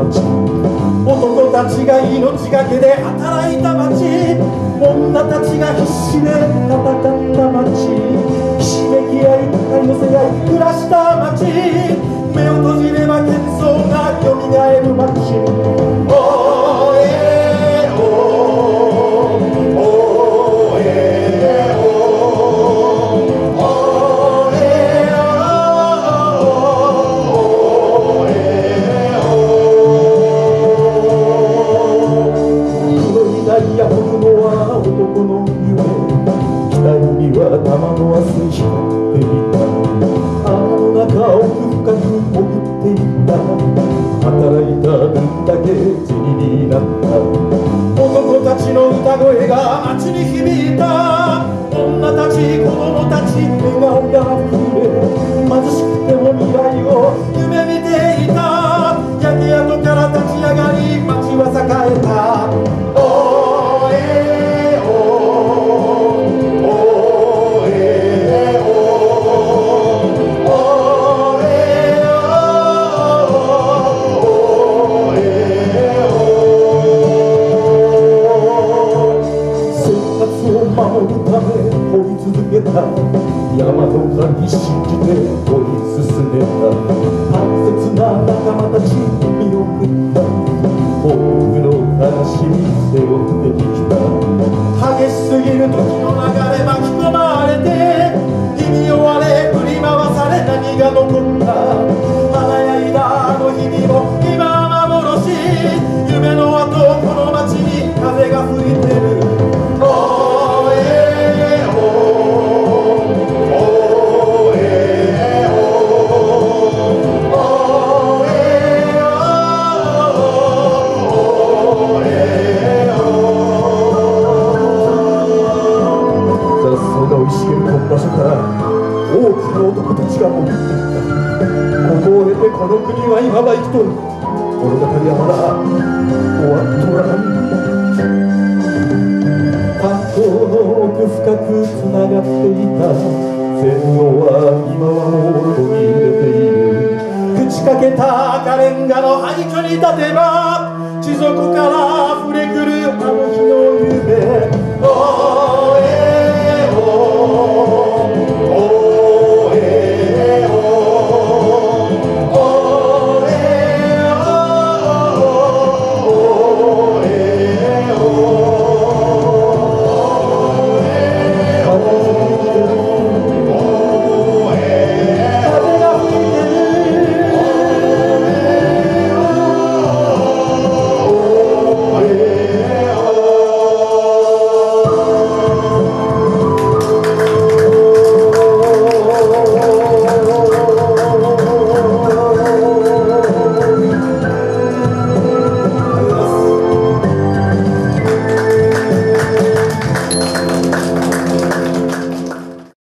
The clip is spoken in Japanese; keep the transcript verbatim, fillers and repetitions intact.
町、男たちが命がけで働いた町、女たちが必死で戦った町、ひしめき合い互い寄せ合い暮らした町、目を閉じれば幻想がよみがえる街。おーえーおーおーえーおーおーえーおーえーおー黒いダイヤモンドは男の夢、北海は玉の明日光っていた、あの中奥深く潜っていった、働いた分だけ銭になった、男たちの歌声が街に響いた、女たち子供たち笑顔があふれ、貧しくても未来を夢見ていた、焼け跡から立ち上がり街は栄えた。おーえーおーおーえーおーおーえーおーえーおー生活を守るため追い続けた、山の神信じて追い進めた、大切な仲間たち見送った、多くの悲しみ背負ってきた、激しすぎる時の流れ巻き込まれて、日に追われ振り回され何が残った、華やいだあの日々も今は幻、夢の後この街に風が吹いてる。おーえーおーおーえーおーおーえーおーえーおー、その生い茂るこの場所から多くの男たちが潜っていった。ここを経てこの国は今は生きとる。物語はまだ終わっとらん。関東の奥深くつながっていた線路は今はもう途切れている。朽ちかけた赤レンガの廃墟に立てば地底から溢れくるあの日の夢。